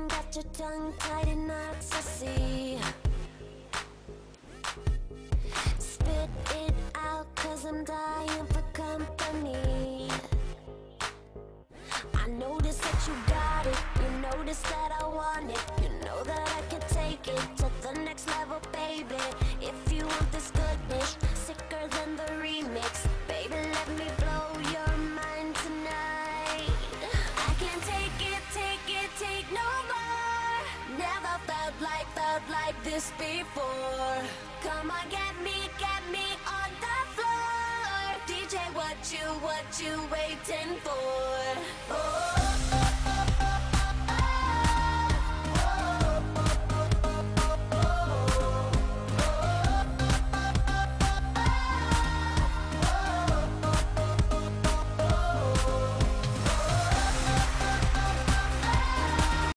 got your tongue tied in knots, I see. Spit it out, cause I'm dying for company. I notice that you got it, you notice that I want it. You know that I can take it to the next level, baby. If you want this goodness, sicker than the remix, baby, let me blow your mind tonight. I can't take it no more. Never felt like this before. Come on, get me on the floor. DJ, what you waiting for? Oh.